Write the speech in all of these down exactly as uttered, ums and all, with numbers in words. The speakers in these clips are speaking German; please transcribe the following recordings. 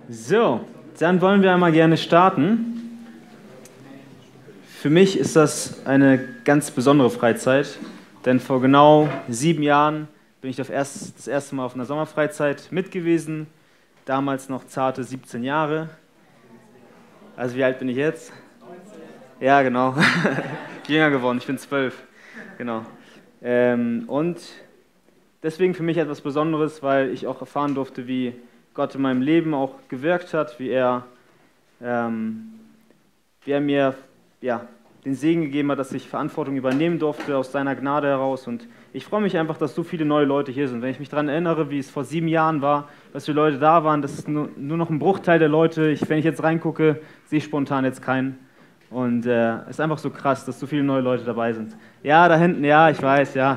So, dann wollen wir einmal gerne starten. Für mich ist das eine ganz besondere Freizeit, denn vor genau sieben Jahren bin ich das erste Mal auf einer Sommerfreizeit mit gewesen, damals noch zarte siebzehn Jahre. Also wie alt bin ich jetzt? Ja, genau. Jünger geworden, ich bin zwölf. Genau. Ähm, und deswegen für mich etwas Besonderes, weil ich auch erfahren durfte, wie Gott in meinem Leben auch gewirkt hat, wie er, ähm, wie er mir ja, den Segen gegeben hat, dass ich Verantwortung übernehmen durfte aus seiner Gnade heraus. Und ich freue mich einfach, dass so viele neue Leute hier sind. Wenn ich mich daran erinnere, wie es vor sieben Jahren war, dass wir Leute da waren, das ist nur, nur noch ein Bruchteil der Leute. Ich, wenn ich jetzt reingucke, sehe ich spontan jetzt keinen. Und es äh, ist einfach so krass, dass so viele neue Leute dabei sind. Ja, da hinten, ja, ich weiß, ja.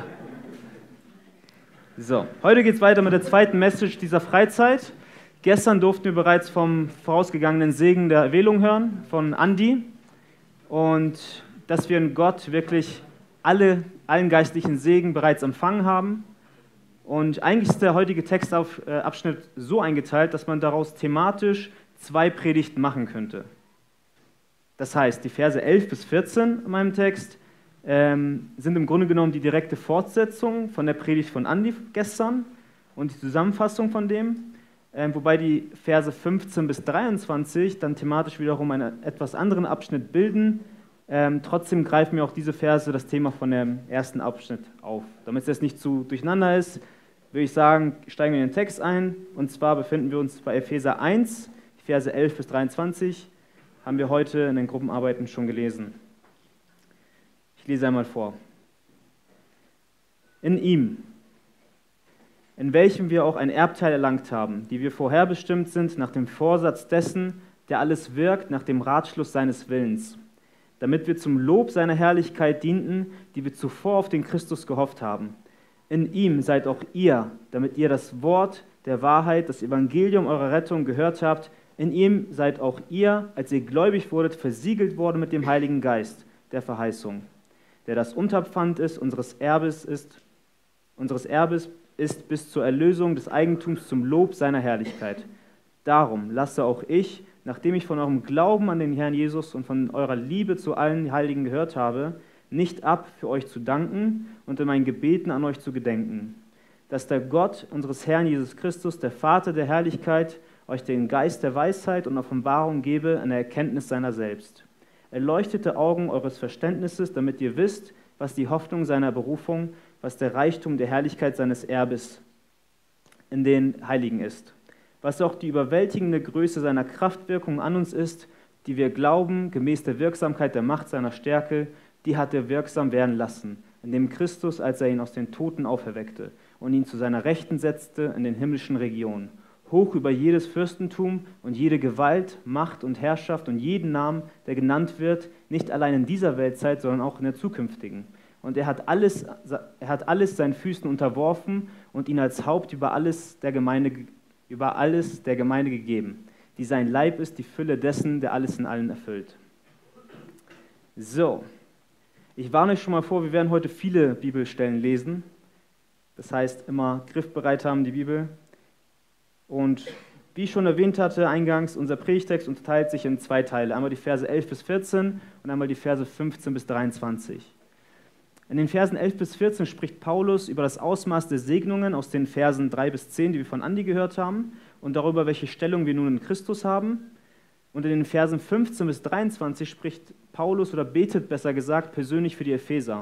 So, heute geht es weiter mit der zweiten Message dieser Freizeit. Gestern durften wir bereits vom vorausgegangenen Segen der Erwählung hören, von Andi. Und dass wir in Gott wirklich alle, allen geistlichen Segen bereits empfangen haben. Und eigentlich ist der heutige Textabschnitt so eingeteilt, dass man daraus thematisch zwei Predigten machen könnte. Das heißt, die Verse elf bis vierzehn in meinem Text ähm, sind im Grunde genommen die direkte Fortsetzung von der Predigt von Andi gestern und die Zusammenfassung von dem, ähm, wobei die Verse fünfzehn bis dreiundzwanzig dann thematisch wiederum einen etwas anderen Abschnitt bilden. Ähm, trotzdem greifen mir auch diese Verse das Thema von dem ersten Abschnitt auf. Damit es jetzt nicht zu durcheinander ist, würde ich sagen, steigen wir in den Text ein. Und zwar befinden wir uns bei Epheser eins, die Verse elf bis dreiundzwanzig. Haben wir heute in den Gruppenarbeiten schon gelesen. Ich lese einmal vor. In ihm, in welchem wir auch ein Erbteil erlangt haben, die wir vorherbestimmt sind nach dem Vorsatz dessen, der alles wirkt, nach dem Ratschluss seines Willens, damit wir zum Lob seiner Herrlichkeit dienten, die wir zuvor auf den Christus gehofft haben. In ihm seid auch ihr, damit ihr das Wort der Wahrheit, das Evangelium eurer Rettung gehört habt. In ihm seid auch ihr, als ihr gläubig wurdet, versiegelt worden mit dem Heiligen Geist der Verheißung, der das Unterpfand ist, unseres Erbes ist, unseres Erbes ist bis zur Erlösung des Eigentums zum Lob seiner Herrlichkeit. Darum lasse auch ich, nachdem ich von eurem Glauben an den Herrn Jesus und von eurer Liebe zu allen Heiligen gehört habe, nicht ab, für euch zu danken und in meinen Gebeten an euch zu gedenken, dass der Gott unseres Herrn Jesus Christus, der Vater der Herrlichkeit, euch den Geist der Weisheit und Offenbarung gebe an der Erkenntnis seiner selbst. Erleuchtete Augen eures Verständnisses, damit ihr wisst, was die Hoffnung seiner Berufung, was der Reichtum der Herrlichkeit seines Erbes in den Heiligen ist, was auch die überwältigende Größe seiner Kraftwirkung an uns ist, die wir glauben, gemäß der Wirksamkeit der Macht seiner Stärke, die hat er wirksam werden lassen, indem Christus, als er ihn aus den Toten auferweckte und ihn zu seiner Rechten setzte in den himmlischen Regionen, hoch über jedes Fürstentum und jede Gewalt, Macht und Herrschaft und jeden Namen, der genannt wird, nicht allein in dieser Weltzeit, sondern auch in der zukünftigen. Und er hat alles, er hat alles seinen Füßen unterworfen und ihn als Haupt über alles der Gemeinde, über alles der Gemeinde gegeben, die sein Leib ist, die Fülle dessen, der alles in allen erfüllt. So, ich warne euch schon mal vor, wir werden heute viele Bibelstellen lesen. Das heißt, immer griffbereit haben die Bibel. Und wie ich schon erwähnt hatte eingangs, unser Predigtext unterteilt sich in zwei Teile. Einmal die Verse elf bis vierzehn und einmal die Verse fünfzehn bis dreiundzwanzig. In den Versen elf bis vierzehn spricht Paulus über das Ausmaß der Segnungen aus den Versen drei bis zehn, die wir von Andi gehört haben, und darüber, welche Stellung wir nun in Christus haben. Und in den Versen fünfzehn bis dreiundzwanzig spricht Paulus oder betet besser gesagt persönlich für die Epheser.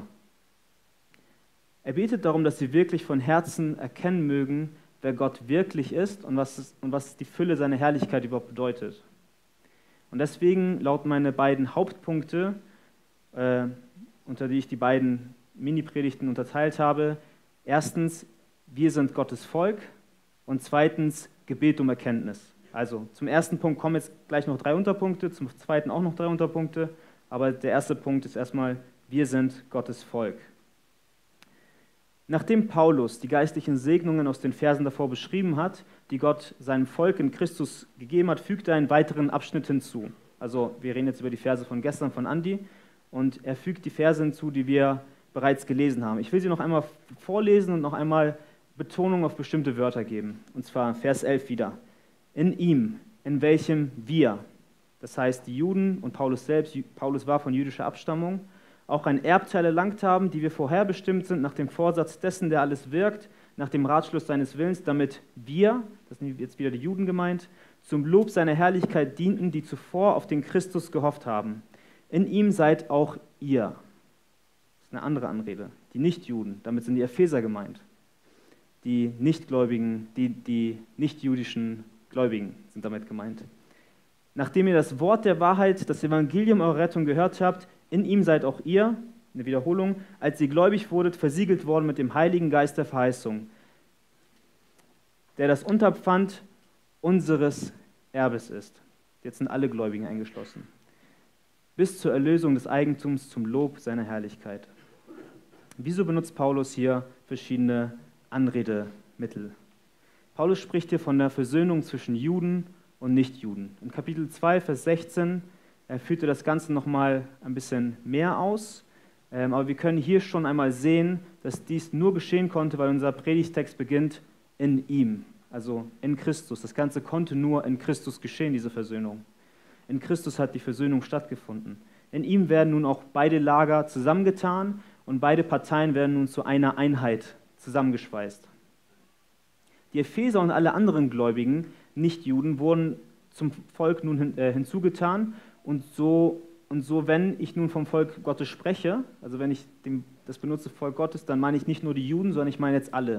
Er betet darum, dass sie wirklich von Herzen erkennen mögen, wer Gott wirklich ist und was, es, und was die Fülle seiner Herrlichkeit überhaupt bedeutet. Und deswegen lauten meine beiden Hauptpunkte, äh, unter die ich die beiden Mini-Predigten unterteilt habe, erstens, wir sind Gottes Volk und zweitens, Gebet um Erkenntnis. Also zum ersten Punkt kommen jetzt gleich noch drei Unterpunkte, zum zweiten auch noch drei Unterpunkte, aber der erste Punkt ist erstmal, wir sind Gottes Volk. Nachdem Paulus die geistlichen Segnungen aus den Versen davor beschrieben hat, die Gott seinem Volk in Christus gegeben hat, fügt er einen weiteren Abschnitt hinzu. Also wir reden jetzt über die Verse von gestern von Andi und er fügt die Verse hinzu, die wir bereits gelesen haben. Ich will sie noch einmal vorlesen und noch einmal Betonung auf bestimmte Wörter geben. Und zwar Vers elf wieder. In ihm, in welchem wir, das heißt die Juden und Paulus selbst, Paulus war von jüdischer Abstammung, auch ein Erbteil erlangt haben, die wir vorherbestimmt sind nach dem Vorsatz dessen, der alles wirkt, nach dem Ratschluss seines Willens, damit wir, das sind jetzt wieder die Juden gemeint, zum Lob seiner Herrlichkeit dienten, die zuvor auf den Christus gehofft haben. In ihm seid auch ihr. Das ist eine andere Anrede. Die Nichtjuden, damit sind die Epheser gemeint. Die Nichtgläubigen, die, die nichtjüdischen Gläubigen sind damit gemeint. Nachdem ihr das Wort der Wahrheit, das Evangelium eurer Rettung gehört habt, in ihm seid auch ihr, eine Wiederholung, als ihr gläubig wurdet, versiegelt worden mit dem Heiligen Geist der Verheißung, der das Unterpfand unseres Erbes ist. Jetzt sind alle Gläubigen eingeschlossen. Bis zur Erlösung des Eigentums zum Lob seiner Herrlichkeit. Wieso benutzt Paulus hier verschiedene Anredemittel? Paulus spricht hier von der Versöhnung zwischen Juden und Nichtjuden. In Kapitel zwei, Vers sechzehn er führte das Ganze nochmal ein bisschen mehr aus, ähm, aber wir können hier schon einmal sehen, dass dies nur geschehen konnte, weil unser Predigtext beginnt in ihm, also in Christus. Das Ganze konnte nur in Christus geschehen, diese Versöhnung. In Christus hat die Versöhnung stattgefunden. In ihm werden nun auch beide Lager zusammengetan und beide Parteien werden nun zu einer Einheit zusammengeschweißt. Die Epheser und alle anderen Gläubigen, Nichtjuden, wurden zum Volk nun hin, äh, hinzugetan. Und so, und so, wenn ich nun vom Volk Gottes spreche, also wenn ich dem, das benutze Volk Gottes, dann meine ich nicht nur die Juden, sondern ich meine jetzt alle.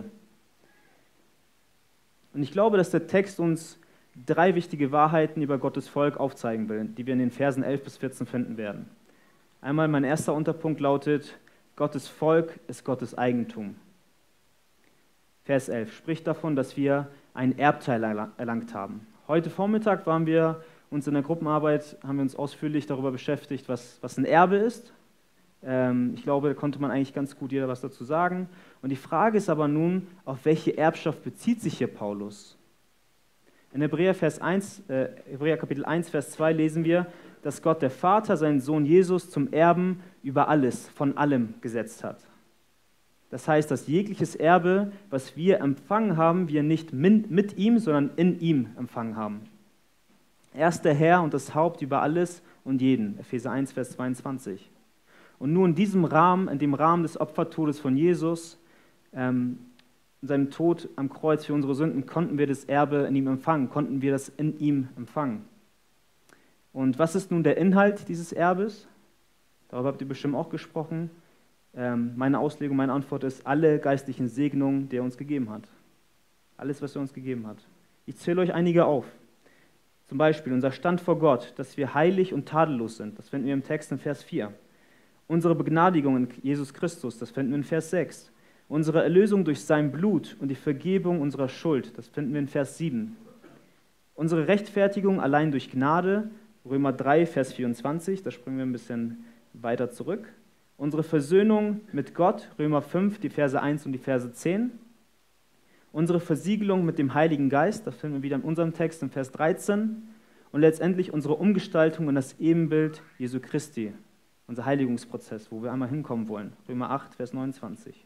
Und ich glaube, dass der Text uns drei wichtige Wahrheiten über Gottes Volk aufzeigen will, die wir in den Versen elf bis vierzehn finden werden. Einmal mein erster Unterpunkt lautet, Gottes Volk ist Gottes Eigentum. Vers elf spricht davon, dass wir ein Erbteil erlangt haben. Heute Vormittag waren wir uns in der Gruppenarbeit, haben wir uns ausführlich darüber beschäftigt, was, was ein Erbe ist. Ähm, ich glaube, da konnte man eigentlich ganz gut jeder was dazu sagen. Und die Frage ist aber nun, auf welche Erbschaft bezieht sich hier Paulus? In Hebräer, Vers eins, äh, Hebräer Kapitel eins, Vers zwei lesen wir, dass Gott der Vater seinen Sohn Jesus zum Erben über alles, von allem gesetzt hat. Das heißt, dass jegliches Erbe, was wir empfangen haben, wir nicht mit ihm, sondern in ihm empfangen haben. Er ist der Herr und das Haupt über alles und jeden. Epheser eins, Vers zweiundzwanzig. Und nur in diesem Rahmen, in dem Rahmen des Opfertodes von Jesus, ähm, in seinem Tod am Kreuz für unsere Sünden, konnten wir das Erbe in ihm empfangen, konnten wir das in ihm empfangen. Und was ist nun der Inhalt dieses Erbes? Darüber habt ihr bestimmt auch gesprochen. Ähm, meine Auslegung, meine Antwort ist, alle geistlichen Segnungen, die er uns gegeben hat. Alles, was er uns gegeben hat. Ich zähle euch einige auf. Zum Beispiel unser Stand vor Gott, dass wir heilig und tadellos sind. Das finden wir im Text in Vers vier. Unsere Begnadigung in Jesus Christus, das finden wir in Vers sechs. Unsere Erlösung durch sein Blut und die Vergebung unserer Schuld, das finden wir in Vers sieben. Unsere Rechtfertigung allein durch Gnade, Römer drei, Vers vierundzwanzig, da springen wir ein bisschen weiter zurück. Unsere Versöhnung mit Gott, Römer fünf, die Verse eins und die Verse zehn. Unsere Versiegelung mit dem Heiligen Geist, das finden wir wieder in unserem Text in Vers dreizehn. Und letztendlich unsere Umgestaltung in das Ebenbild Jesu Christi, unser Heiligungsprozess, wo wir einmal hinkommen wollen, Römer acht, Vers neunundzwanzig.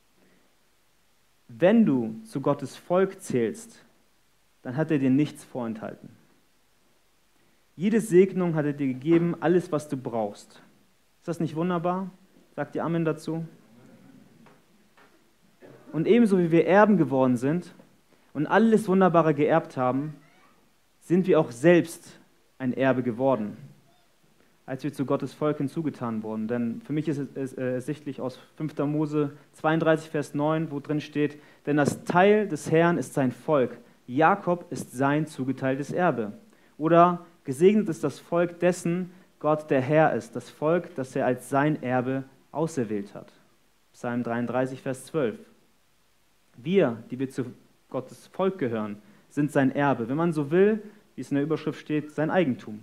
Wenn du zu Gottes Volk zählst, dann hat er dir nichts vorenthalten. Jede Segnung hat er dir gegeben, alles, was du brauchst. Ist das nicht wunderbar? Sagt ihr Amen dazu? Und ebenso wie wir Erben geworden sind und alles Wunderbare geerbt haben, sind wir auch selbst ein Erbe geworden, als wir zu Gottes Volk hinzugetan wurden. Denn für mich ist es ersichtlich aus fünfter Mose zweiunddreißig, Vers neun, wo drin steht, denn das Teil des Herrn ist sein Volk, Jakob ist sein zugeteiltes Erbe. Oder gesegnet ist das Volk, dessen Gott der Herr ist, das Volk, das er als sein Erbe auserwählt hat. Psalm dreiunddreißig, Vers zwölf. Wir, die wir zu Gottes Volk gehören, sind sein Erbe. Wenn man so will, wie es in der Überschrift steht, sein Eigentum.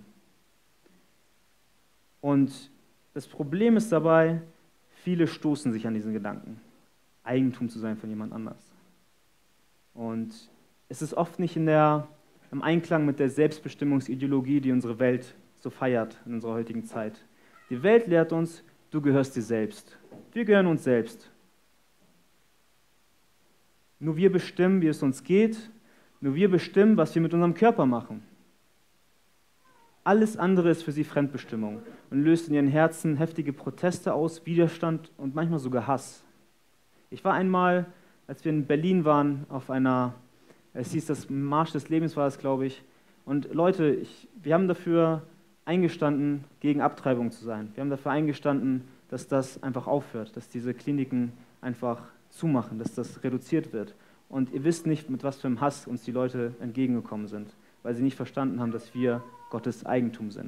Und das Problem ist dabei, viele stoßen sich an diesen Gedanken, Eigentum zu sein von jemand anders. Und es ist oft nicht in der, im Einklang mit der Selbstbestimmungsideologie, die unsere Welt so feiert in unserer heutigen Zeit. Die Welt lehrt uns, du gehörst dir selbst. Wir gehören uns selbst. Nur wir bestimmen, wie es uns geht. Nur wir bestimmen, was wir mit unserem Körper machen. Alles andere ist für sie Fremdbestimmung und löst in ihren Herzen heftige Proteste aus, Widerstand und manchmal sogar Hass. Ich war einmal, als wir in Berlin waren, auf einer, es hieß das Marsch des Lebens war es, glaube ich, und Leute, ich, wir haben dafür eingestanden, gegen Abtreibung zu sein. Wir haben dafür eingestanden, dass das einfach aufhört, dass diese Kliniken einfach zumachen, dass das reduziert wird. Und ihr wisst nicht, mit was für einem Hass uns die Leute entgegengekommen sind, weil sie nicht verstanden haben, dass wir Gottes Eigentum sind.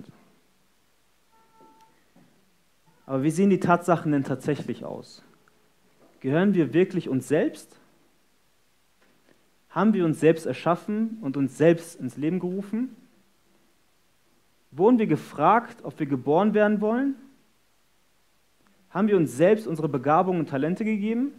Aber wie sehen die Tatsachen denn tatsächlich aus? Gehören wir wirklich uns selbst? Haben wir uns selbst erschaffen und uns selbst ins Leben gerufen? Wurden wir gefragt, ob wir geboren werden wollen? Haben wir uns selbst unsere Begabungen und Talente gegeben?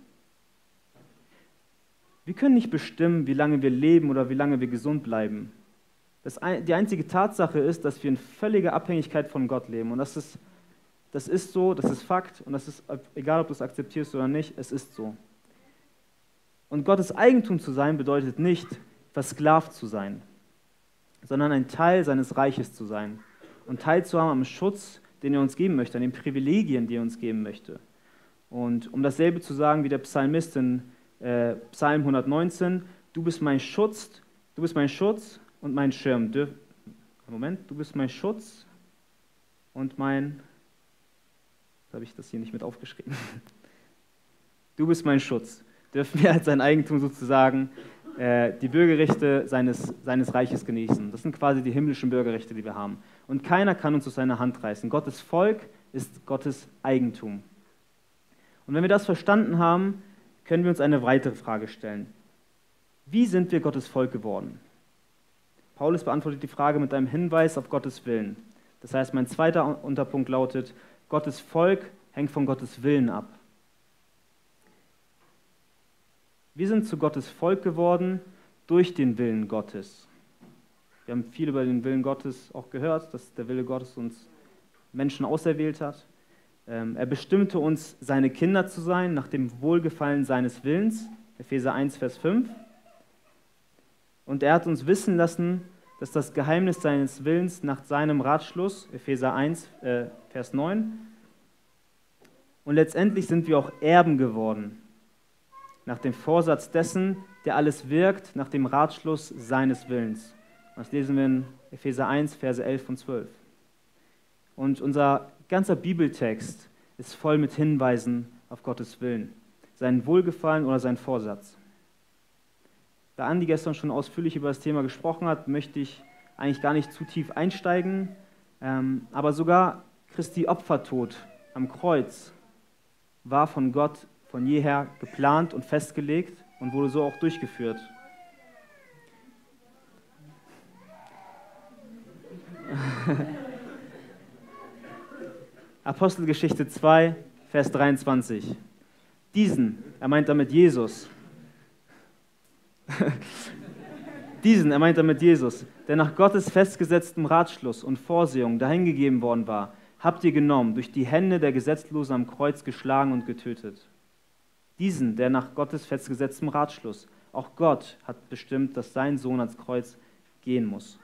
Wir können nicht bestimmen, wie lange wir leben oder wie lange wir gesund bleiben. Das, die einzige Tatsache ist, dass wir in völliger Abhängigkeit von Gott leben. Und das ist, das ist so, das ist Fakt. Und das ist, egal ob du es akzeptierst oder nicht, es ist so. Und Gottes Eigentum zu sein bedeutet nicht, versklavt zu sein, sondern ein Teil seines Reiches zu sein und teilzuhaben am Schutz, den er uns geben möchte, an den Privilegien, die er uns geben möchte. Und um dasselbe zu sagen wie der Psalmist in äh, Psalm hundertneunzehn, du bist mein Schutz, du bist mein Schutz und mein Schirm. Dürf, Moment, du bist mein Schutz und mein, jetzt habe ich das hier nicht mit aufgeschrieben, du bist mein Schutz. Dürfen wir als sein Eigentum sozusagen äh, die Bürgerrechte seines, seines Reiches genießen. Das sind quasi die himmlischen Bürgerrechte, die wir haben. Und keiner kann uns aus seiner Hand reißen. Gottes Volk ist Gottes Eigentum. Und wenn wir das verstanden haben, können wir uns eine weitere Frage stellen. Wie sind wir Gottes Volk geworden? Paulus beantwortet die Frage mit einem Hinweis auf Gottes Willen. Das heißt, mein zweiter Unterpunkt lautet, Gottes Volk hängt von Gottes Willen ab. Wir sind zu Gottes Volk geworden durch den Willen Gottes. Wir haben viel über den Willen Gottes auch gehört, dass der Wille Gottes uns Menschen auserwählt hat. Er bestimmte uns, seine Kinder zu sein, nach dem Wohlgefallen seines Willens, Epheser eins, Vers fünf. Und er hat uns wissen lassen, dass das Geheimnis seines Willens nach seinem Ratschluss, Epheser eins, äh, Vers neun, und letztendlich sind wir auch Erben geworden, nach dem Vorsatz dessen, der alles wirkt, nach dem Ratschluss seines Willens. Das lesen wir in Epheser eins, Verse elf und zwölf. Und unser ganzer Bibeltext ist voll mit Hinweisen auf Gottes Willen, seinen Wohlgefallen oder seinen Vorsatz. Da Andi gestern schon ausführlich über das Thema gesprochen hat, möchte ich eigentlich gar nicht zu tief einsteigen, ähm, aber sogar Christi Opfertod am Kreuz war von Gott von jeher geplant und festgelegt und wurde so auch durchgeführt. Apostelgeschichte zwei, Vers dreiundzwanzig. Diesen, er meint damit Jesus, diesen, er meint damit Jesus, der nach Gottes festgesetztem Ratschluss und Vorsehung dahingegeben worden war, habt ihr genommen, durch die Hände der Gesetzlosen am Kreuz geschlagen und getötet. Diesen, der nach Gottes festgesetztem Ratschluss, auch Gott hat bestimmt, dass sein Sohn ans Kreuz gehen muss.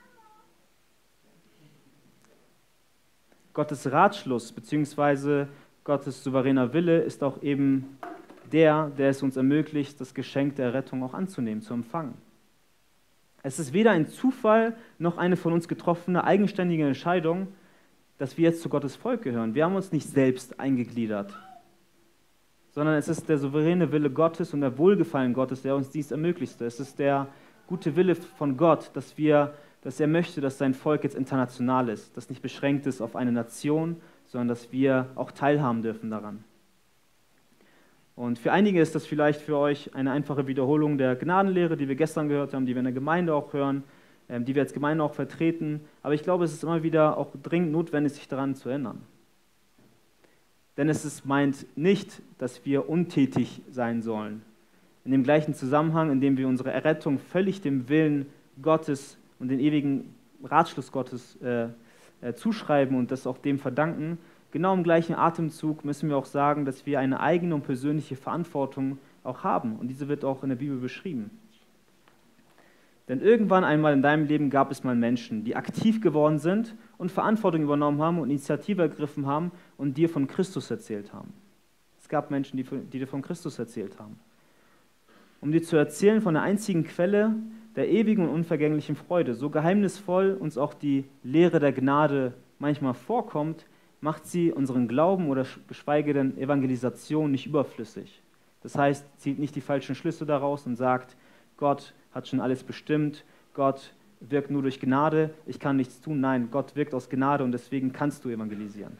Gottes Ratschluss bzw. Gottes souveräner Wille ist auch eben der, der es uns ermöglicht, das Geschenk der Rettung auch anzunehmen, zu empfangen. Es ist weder ein Zufall noch eine von uns getroffene eigenständige Entscheidung, dass wir jetzt zu Gottes Volk gehören. Wir haben uns nicht selbst eingegliedert, sondern es ist der souveräne Wille Gottes und der Wohlgefallen Gottes, der uns dies ermöglicht. Es ist der gute Wille von Gott, dass, wir, dass er möchte, dass sein Volk jetzt international ist, das nicht beschränkt ist auf eine Nation, sondern dass wir auch teilhaben dürfen daran. Und für einige ist das vielleicht für euch eine einfache Wiederholung der Gnadenlehre, die wir gestern gehört haben, die wir in der Gemeinde auch hören, die wir als Gemeinde auch vertreten. Aber ich glaube, es ist immer wieder auch dringend notwendig, sich daran zu erinnern. Denn es ist, meint nicht, dass wir untätig sein sollen. In dem gleichen Zusammenhang, in dem wir unsere Errettung völlig dem Willen Gottes und den ewigen Ratschluss Gottes äh, äh, zuschreiben und das auch dem verdanken, genau im gleichen Atemzug müssen wir auch sagen, dass wir eine eigene und persönliche Verantwortung auch haben. Und diese wird auch in der Bibel beschrieben. Denn irgendwann einmal in deinem Leben gab es mal Menschen, die aktiv geworden sind und Verantwortung übernommen haben und Initiative ergriffen haben und dir von Christus erzählt haben. Es gab Menschen, die, die dir von Christus erzählt haben. Um dir zu erzählen von der einzigen Quelle der ewigen und unvergänglichen Freude. So geheimnisvoll uns auch die Lehre der Gnade manchmal vorkommt, macht sie unseren Glauben oder geschweige denn Evangelisation nicht überflüssig. Das heißt, zieht nicht die falschen Schlüsse daraus und sagt, Gott hat schon alles bestimmt, Gott wirkt nur durch Gnade, ich kann nichts tun. Nein, Gott wirkt aus Gnade und deswegen kannst du evangelisieren.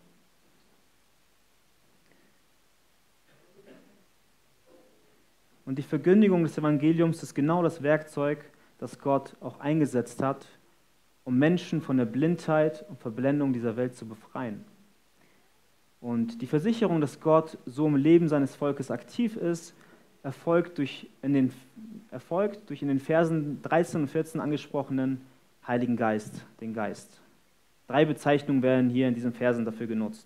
Und die Verkündigung des Evangeliums ist genau das Werkzeug, das Gott auch eingesetzt hat, um Menschen von der Blindheit und Verblendung dieser Welt zu befreien. Und die Versicherung, dass Gott so im Leben seines Volkes aktiv ist, erfolgt durch in den, erfolgt durch in den Versen dreizehn und vierzehn angesprochenen Heiligen Geist, den Geist. Drei Bezeichnungen werden hier in diesen Versen dafür genutzt.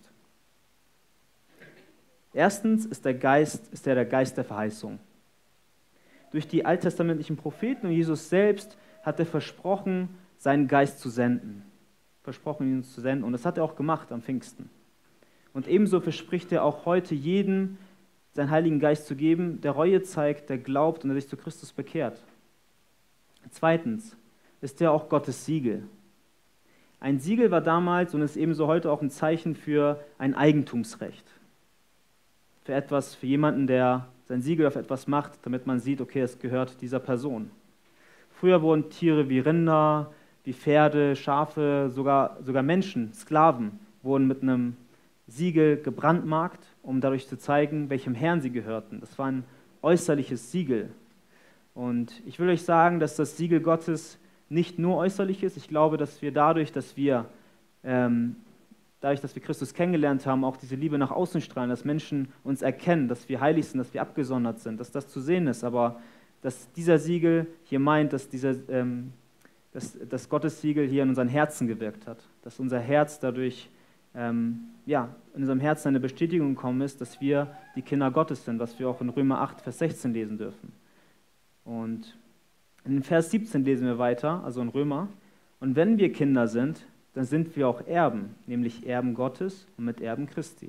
Erstens ist der Geist, ist er der Geist der Verheißung. Durch die alttestamentlichen Propheten und Jesus selbst hat er versprochen, seinen Geist zu senden. Versprochen, ihn zu senden. Und das hat er auch gemacht am Pfingsten. Und ebenso verspricht er auch heute jedem, seinen Heiligen Geist zu geben, der Reue zeigt, der glaubt und der sich zu Christus bekehrt. Zweitens ist er auch Gottes Siegel. Ein Siegel war damals und ist ebenso heute auch ein Zeichen für ein Eigentumsrecht. Für etwas, für jemanden, der sein Siegel auf etwas macht, damit man sieht, okay, es gehört dieser Person. Früher wurden Tiere wie Rinder, wie Pferde, Schafe, sogar, sogar Menschen, Sklaven, wurden mit einem Siegel gebrandmarkt, um dadurch zu zeigen, welchem Herrn sie gehörten. Das war ein äußerliches Siegel. Und ich will euch sagen, dass das Siegel Gottes nicht nur äußerlich ist. Ich glaube, dass wir dadurch, dass wir, ähm, dadurch, dass wir Christus kennengelernt haben, auch diese Liebe nach außen strahlen, dass Menschen uns erkennen, dass wir heilig sind, dass wir abgesondert sind, dass das zu sehen ist. Aber dass dieser Siegel hier meint, dass, dieser, ähm, dass, dass Gottes Siegel hier in unseren Herzen gewirkt hat. Dass unser Herz dadurch Ähm, ja, in unserem Herzen eine Bestätigung gekommen ist, dass wir die Kinder Gottes sind, was wir auch in Römer acht, Vers sechzehn lesen dürfen. Und in Vers siebzehn lesen wir weiter, also in Römer, und wenn wir Kinder sind, dann sind wir auch Erben, nämlich Erben Gottes und Miterben Christi.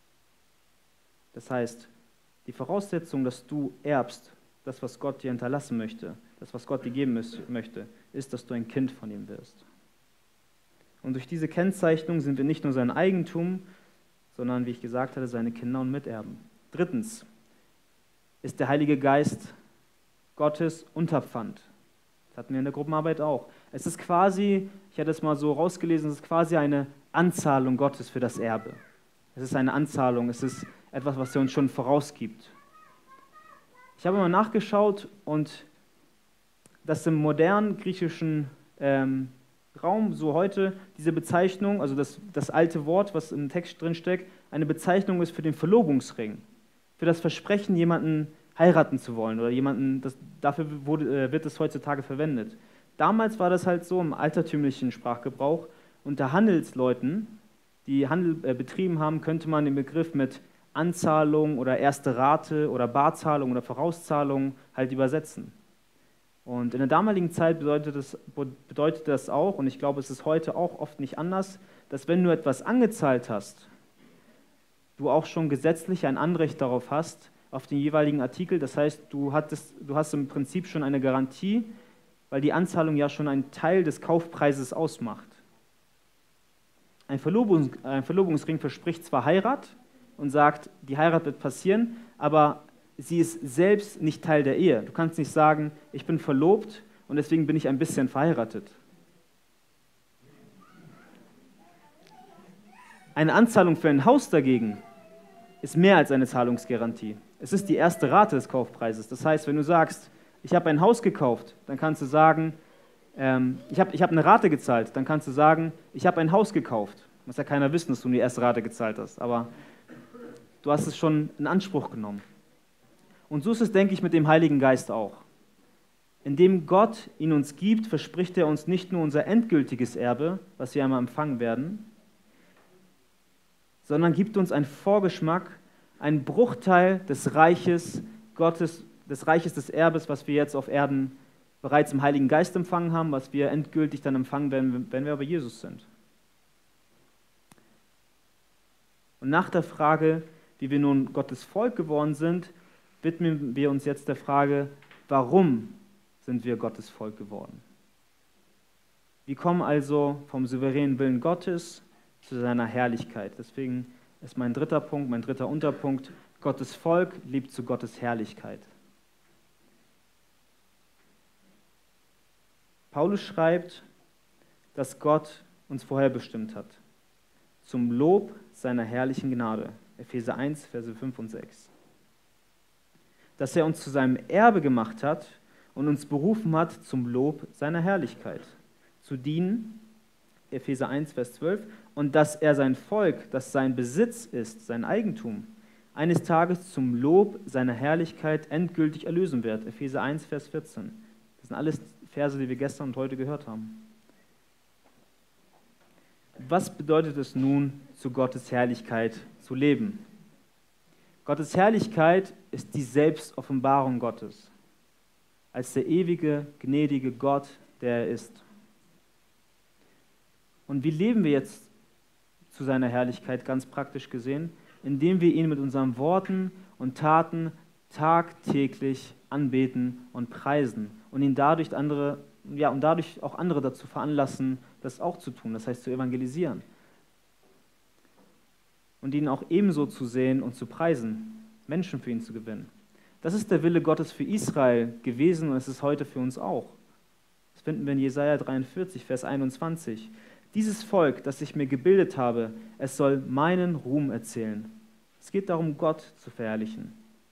Das heißt, die Voraussetzung, dass du erbst, das, was Gott dir hinterlassen möchte, das, was Gott dir geben möchte, ist, dass du ein Kind von ihm wirst. Und durch diese Kennzeichnung sind wir nicht nur sein Eigentum, sondern, wie ich gesagt hatte, seine Kinder und Miterben. Drittens ist der Heilige Geist Gottes Unterpfand. Das hatten wir in der Gruppenarbeit auch. Es ist quasi, ich hatte es mal so rausgelesen, es ist quasi eine Anzahlung Gottes für das Erbe. Es ist eine Anzahlung, es ist etwas, was er uns schon vorausgibt. Ich habe mal nachgeschaut und das im modernen griechischen ähm, Raum, so heute, diese Bezeichnung, also das, das alte Wort, was im Text drin steckt, eine Bezeichnung ist für den Verlobungsring, für das Versprechen, jemanden heiraten zu wollen oder jemanden, das, dafür wurde, äh, wird es heutzutage verwendet. Damals war das halt so im altertümlichen Sprachgebrauch, unter Handelsleuten, die Handel äh, betrieben haben, könnte man den Begriff mit Anzahlung oder erste Rate oder Barzahlung oder Vorauszahlung halt übersetzen. Und in der damaligen Zeit bedeutet das, bedeutet das auch, und ich glaube, es ist heute auch oft nicht anders, dass wenn du etwas angezahlt hast, du auch schon gesetzlich ein Anrecht darauf hast, auf den jeweiligen Artikel. Das heißt, du, hattest, du hast im Prinzip schon eine Garantie, weil die Anzahlung ja schon einen Teil des Kaufpreises ausmacht. Ein, Verlobungs, ein Verlobungsring verspricht zwar Heirat und sagt, die Heirat wird passieren, aber sie ist selbst nicht Teil der Ehe. Du kannst nicht sagen, ich bin verlobt und deswegen bin ich ein bisschen verheiratet. Eine Anzahlung für ein Haus dagegen ist mehr als eine Zahlungsgarantie. Es ist die erste Rate des Kaufpreises. Das heißt, wenn du sagst, ich habe ein Haus gekauft, dann kannst du sagen, ähm, ich habe ich hab eine Rate gezahlt, dann kannst du sagen, ich habe ein Haus gekauft. Muss ja keiner wissen, dass du die erste Rate gezahlt hast, aber du hast es schon in Anspruch genommen. Und so ist es, denke ich, mit dem Heiligen Geist auch. Indem Gott ihn uns gibt, verspricht er uns nicht nur unser endgültiges Erbe, was wir einmal empfangen werden, sondern gibt uns einen Vorgeschmack, einen Bruchteil des Reiches Gottes, des Reiches des Erbes, was wir jetzt auf Erden bereits im Heiligen Geist empfangen haben, was wir endgültig dann empfangen werden, wenn wir bei Jesus sind. Und nach der Frage, wie wir nun Gottes Volk geworden sind, widmen wir uns jetzt der Frage, warum sind wir Gottes Volk geworden? Wir kommen also vom souveränen Willen Gottes zu seiner Herrlichkeit. Deswegen ist mein dritter Punkt, mein dritter Unterpunkt, Gottes Volk lebt zu Gottes Herrlichkeit. Paulus schreibt, dass Gott uns vorherbestimmt hat, zum Lob seiner herrlichen Gnade. Epheser eins, Verse fünf und sechs. Dass er uns zu seinem Erbe gemacht hat und uns berufen hat zum Lob seiner Herrlichkeit, zu dienen, Epheser eins, Vers zwölf, und dass er sein Volk, das sein Besitz ist, sein Eigentum, eines Tages zum Lob seiner Herrlichkeit endgültig erlösen wird, Epheser eins, Vers vierzehn. Das sind alles Verse, die wir gestern und heute gehört haben. Was bedeutet es nun, zu Gottes Herrlichkeit zu leben? Gottes Herrlichkeit ist die Selbstoffenbarung Gottes, als der ewige, gnädige Gott, der er ist. Und wie leben wir jetzt zu seiner Herrlichkeit ganz praktisch gesehen? Indem wir ihn mit unseren Worten und Taten tagtäglich anbeten und preisen und ihn dadurch andere, ja, und dadurch auch andere dazu veranlassen, das auch zu tun, das heißt zu evangelisieren. Und ihn auch ebenso zu sehen und zu preisen, Menschen für ihn zu gewinnen. Das ist der Wille Gottes für Israel gewesen und es ist heute für uns auch. Das finden wir in Jesaja dreiundvierzig, Vers einundzwanzig. Dieses Volk, das ich mir gebildet habe, es soll meinen Ruhm erzählen. Es geht darum, Gott zu verherrlichen.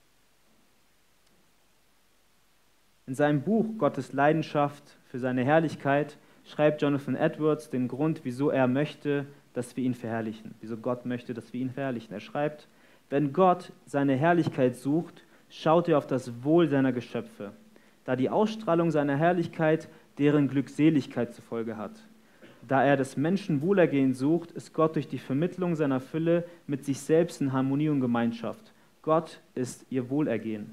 In seinem Buch Gottes Leidenschaft für seine Herrlichkeit schreibt Jonathan Edwards den Grund, wieso er möchte, dass wir ihn verherrlichen. Wieso Gott möchte, dass wir ihn verherrlichen. Er schreibt, wenn Gott seine Herrlichkeit sucht, schaut er auf das Wohl seiner Geschöpfe, da die Ausstrahlung seiner Herrlichkeit deren Glückseligkeit zur Folge hat. Da er des Menschen Wohlergehen sucht, ist Gott durch die Vermittlung seiner Fülle mit sich selbst in Harmonie und Gemeinschaft. Gott ist ihr Wohlergehen.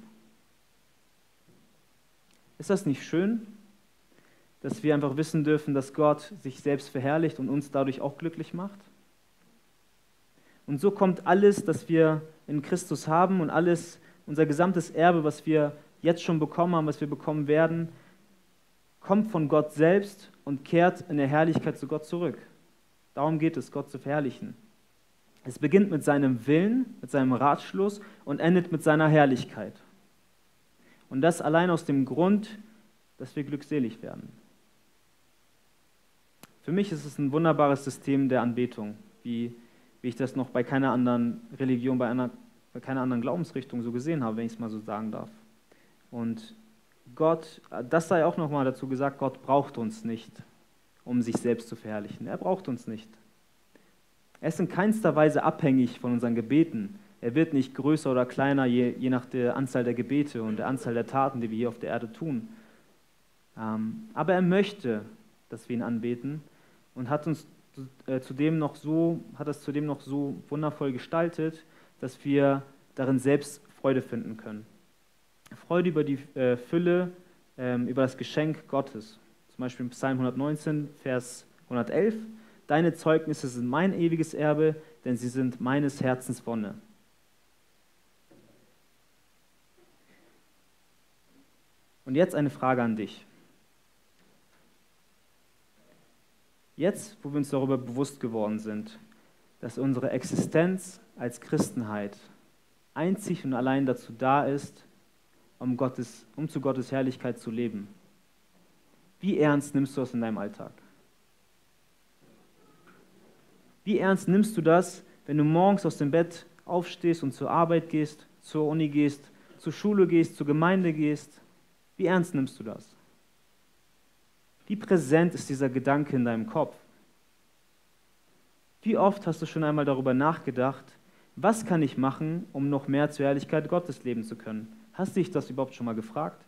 Ist das nicht schön, dass wir einfach wissen dürfen, dass Gott sich selbst verherrlicht und uns dadurch auch glücklich macht? Und so kommt alles, das wir in Christus haben und alles, unser gesamtes Erbe, was wir jetzt schon bekommen haben, was wir bekommen werden, kommt von Gott selbst und kehrt in der Herrlichkeit zu Gott zurück. Darum geht es, Gott zu verherrlichen. Es beginnt mit seinem Willen, mit seinem Ratschluss und endet mit seiner Herrlichkeit. Und das allein aus dem Grund, dass wir glückselig werden. Für mich ist es ein wunderbares System der Anbetung, wie, wie ich das noch bei keiner anderen Religion, bei, einer, bei keiner anderen Glaubensrichtung so gesehen habe, wenn ich es mal so sagen darf. Und Gott, das sei auch nochmal dazu gesagt, Gott braucht uns nicht, um sich selbst zu verherrlichen. Er braucht uns nicht. Er ist in keinster Weise abhängig von unseren Gebeten. Er wird nicht größer oder kleiner, je, je nach der Anzahl der Gebete und der Anzahl der Taten, die wir hier auf der Erde tun. Ähm, aber er möchte, dass wir ihn anbeten und hat uns äh, zudem noch so, hat es zudem noch so wundervoll gestaltet, dass wir darin selbst Freude finden können. Freude über die äh, Fülle, ähm, über das Geschenk Gottes. Zum Beispiel in Psalm hundertneunzehn, Vers hundertelf. Deine Zeugnisse sind mein ewiges Erbe, denn sie sind meines Herzens Wonne. Und jetzt eine Frage an dich. Jetzt, wo wir uns darüber bewusst geworden sind, dass unsere Existenz als Christenheit einzig und allein dazu da ist, um, Gottes, um zu Gottes Herrlichkeit zu leben. Wie ernst nimmst du das in deinem Alltag? Wie ernst nimmst du das, wenn du morgens aus dem Bett aufstehst und zur Arbeit gehst, zur Uni gehst, zur Schule gehst, zur Gemeinde gehst? Wie ernst nimmst du das? Wie präsent ist dieser Gedanke in deinem Kopf? Wie oft hast du schon einmal darüber nachgedacht, was kann ich machen, um noch mehr zur Herrlichkeit Gottes leben zu können? Hast du dich das überhaupt schon mal gefragt?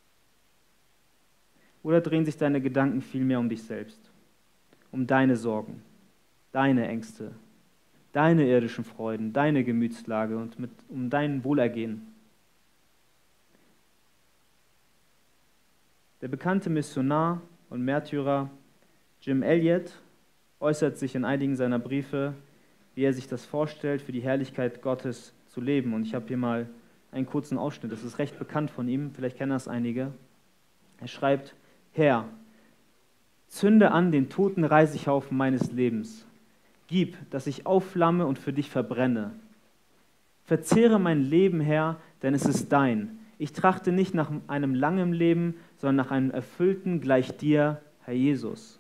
Oder drehen sich deine Gedanken vielmehr um dich selbst, um deine Sorgen, deine Ängste, deine irdischen Freuden, deine Gemütslage und mit, um dein Wohlergehen? Der bekannte Missionar und Märtyrer Jim Elliot äußert sich in einigen seiner Briefe, wie er sich das vorstellt, für die Herrlichkeit Gottes zu leben. Und ich habe hier mal einen kurzen Ausschnitt, das ist recht bekannt von ihm, vielleicht kennen das einige. Er schreibt: Herr, zünde an den toten Reisighaufen meines Lebens. Gib, dass ich aufflamme und für dich verbrenne. Verzehre mein Leben, Herr, denn es ist dein. Ich trachte nicht nach einem langen Leben, sondern nach einem erfüllten gleich dir, Herr Jesus.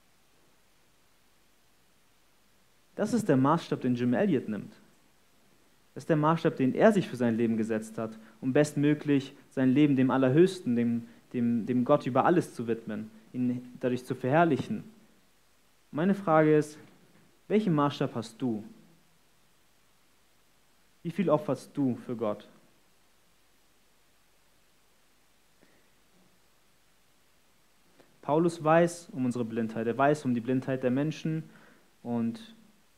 Das ist der Maßstab, den Jim Elliot nimmt. Das ist der Maßstab, den er sich für sein Leben gesetzt hat, um bestmöglich sein Leben dem Allerhöchsten, dem, dem, dem Gott über alles zu widmen, ihn dadurch zu verherrlichen. Meine Frage ist, welchen Maßstab hast du? Wie viel opferst du für Gott? Paulus weiß um unsere Blindheit, er weiß um die Blindheit der Menschen und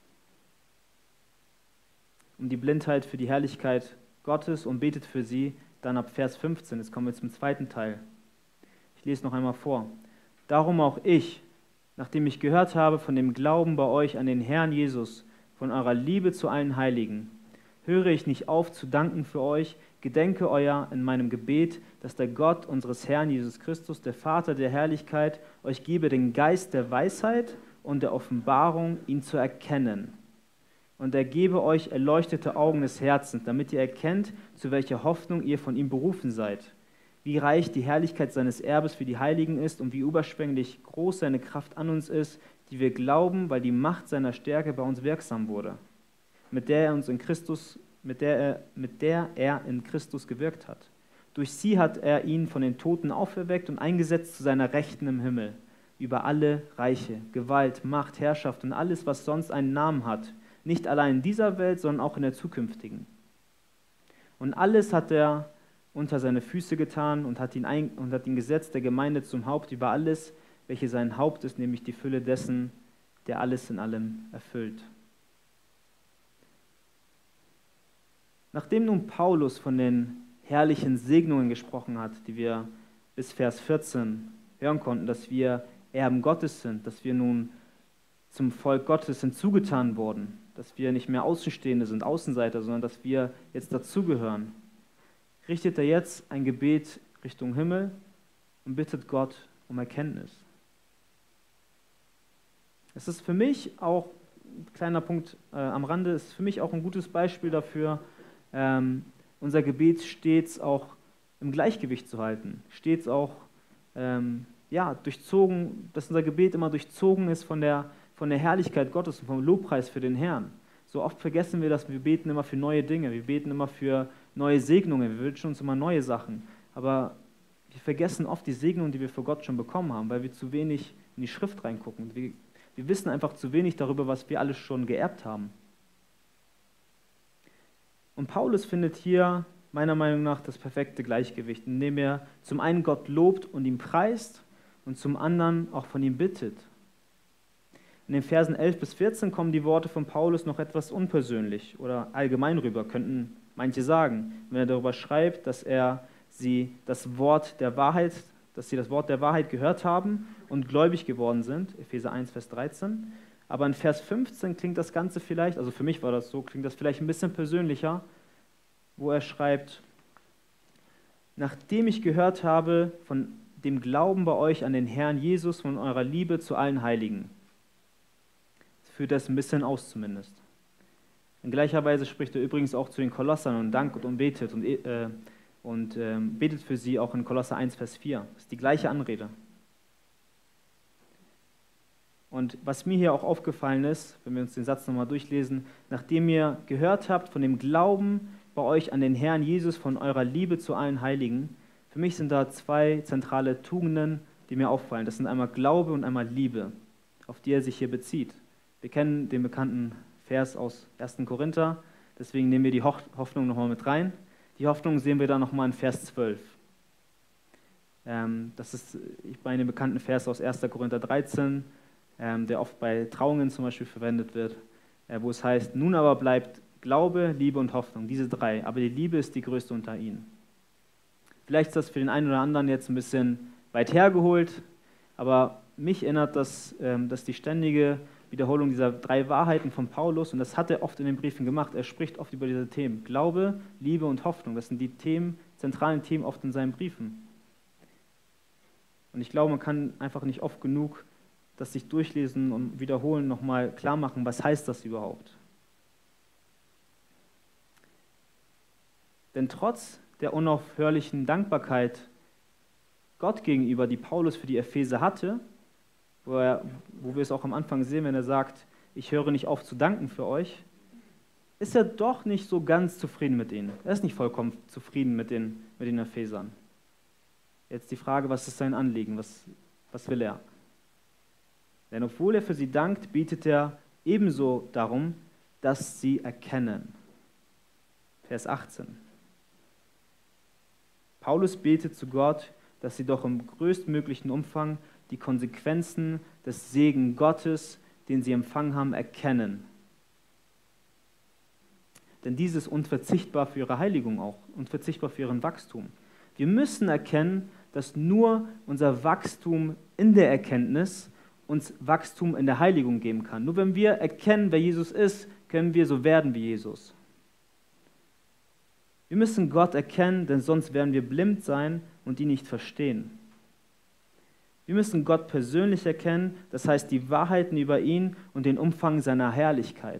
um die Blindheit für die Herrlichkeit Gottes und betet für sie, dann ab Vers fünfzehn. Jetzt kommen wir zum zweiten Teil. Ich lese noch einmal vor. Darum auch ich, nachdem ich gehört habe von dem Glauben bei euch an den Herrn Jesus, von eurer Liebe zu allen Heiligen, höre ich nicht auf zu danken für euch, gedenke euer in meinem Gebet, dass der Gott unseres Herrn Jesus Christus, der Vater der Herrlichkeit, euch gebe den Geist der Weisheit und der Offenbarung, ihn zu erkennen. Und er gebe euch erleuchtete Augen des Herzens, damit ihr erkennt, zu welcher Hoffnung ihr von ihm berufen seid, wie reich die Herrlichkeit seines Erbes für die Heiligen ist und wie überschwänglich groß seine Kraft an uns ist, die wir glauben, weil die Macht seiner Stärke bei uns wirksam wurde, mit der er uns in Christus, mit der er, mit der er in Christus gewirkt hat. Durch sie hat er ihn von den Toten auferweckt und eingesetzt zu seiner Rechten im Himmel, über alle Reiche, Gewalt, Macht, Herrschaft und alles, was sonst einen Namen hat, nicht allein in dieser Welt, sondern auch in der zukünftigen. Und alles hat er unter seine Füße getan und hat ihn, ein, und hat ihn gesetzt, der Gemeinde zum Haupt über alles, welche sein Haupt ist, nämlich die Fülle dessen, der alles in allem erfüllt. Nachdem nun Paulus von den herrlichen Segnungen gesprochen hat, die wir bis Vers vierzehn hören konnten, dass wir Erben Gottes sind, dass wir nun zum Volk Gottes hinzugetan wurden, dass wir nicht mehr Außenstehende sind, Außenseiter, sondern dass wir jetzt dazugehören, richtet er jetzt ein Gebet Richtung Himmel und bittet Gott um Erkenntnis. Es ist für mich auch, ein kleiner Punkt äh, am Rande, ist für mich auch ein gutes Beispiel dafür, ähm, unser Gebet stets auch im Gleichgewicht zu halten, stets auch ähm, ja, durchzogen, dass unser Gebet immer durchzogen ist von der von der Herrlichkeit Gottes und vom Lobpreis für den Herrn. So oft vergessen wir das, wir beten immer für neue Dinge, wir beten immer für neue Segnungen, wir wünschen uns immer neue Sachen, aber wir vergessen oft die Segnungen, die wir für Gott schon bekommen haben, weil wir zu wenig in die Schrift reingucken. Wir, wir wissen einfach zu wenig darüber, was wir alles schon geerbt haben. Und Paulus findet hier meiner Meinung nach das perfekte Gleichgewicht, indem er zum einen Gott lobt und ihn preist und zum anderen auch von ihm bittet. In den Versen elf bis vierzehn kommen die Worte von Paulus noch etwas unpersönlich oder allgemein rüber, könnten manche sagen, wenn er darüber schreibt, dass er sie das Wort der Wahrheit, dass sie das Wort der Wahrheit gehört haben und gläubig geworden sind, Epheser eins, Vers dreizehn. Aber in Vers fünfzehn klingt das Ganze vielleicht, also für mich war das so, klingt das vielleicht ein bisschen persönlicher, wo er schreibt: Nachdem ich gehört habe von dem Glauben bei euch an den Herrn Jesus, von eurer Liebe zu allen Heiligen. Führt das ein bisschen aus zumindest. In gleicher Weise spricht er übrigens auch zu den Kolossern und dankt und betet und, äh, und äh, betet für sie auch in Kolosser eins, Vers vier. Das ist die gleiche Anrede. Und was mir hier auch aufgefallen ist, wenn wir uns den Satz nochmal durchlesen, nachdem ihr gehört habt von dem Glauben bei euch an den Herrn Jesus, von eurer Liebe zu allen Heiligen, für mich sind da zwei zentrale Tugenden, die mir auffallen. Das sind einmal Glaube und einmal Liebe, auf die er sich hier bezieht. Wir kennen den bekannten Vers aus ersten Korinther, deswegen nehmen wir die Hoffnung nochmal mit rein. Die Hoffnung sehen wir dann nochmal in Vers zwölf. Ähm, das ist bei einem bekannten Vers aus erster Korinther dreizehn, ähm, der oft bei Trauungen zum Beispiel verwendet wird, äh, wo es heißt, nun aber bleibt Glaube, Liebe und Hoffnung, diese drei, aber die Liebe ist die größte unter ihnen. Vielleicht ist das für den einen oder anderen jetzt ein bisschen weit hergeholt, aber mich erinnert das, ähm, dass die ständige Wiederholung dieser drei Wahrheiten von Paulus, und das hat er oft in den Briefen gemacht, er spricht oft über diese Themen, Glaube, Liebe und Hoffnung, das sind die Themen, zentralen Themen oft in seinen Briefen. Und ich glaube, man kann einfach nicht oft genug das sich durchlesen und wiederholen, nochmal klar machen, was heißt das überhaupt. Denn trotz der unaufhörlichen Dankbarkeit Gott gegenüber, die Paulus für die Epheser hatte, wo, er, wo wir es auch am Anfang sehen, wenn er sagt, ich höre nicht auf zu danken für euch, ist er doch nicht so ganz zufrieden mit ihnen. Er ist nicht vollkommen zufrieden mit den, mit den Ephesern. Jetzt die Frage, was ist sein Anliegen, was, was will er? Denn obwohl er für sie dankt, bietet er ebenso darum, dass sie erkennen. Vers achtzehn. Paulus betet zu Gott, dass sie doch im größtmöglichen Umfang die Konsequenzen des Segen Gottes, den sie empfangen haben, erkennen. Denn dies ist unverzichtbar für ihre Heiligung auch, unverzichtbar für ihren Wachstum. Wir müssen erkennen, dass nur unser Wachstum in der Erkenntnis uns Wachstum in der Heiligung geben kann. Nur wenn wir erkennen, wer Jesus ist, können wir so werden wie Jesus. Wir müssen Gott erkennen, denn sonst werden wir blind sein und ihn nicht verstehen. Wir müssen Gott persönlich erkennen, das heißt die Wahrheiten über ihn und den Umfang seiner Herrlichkeit.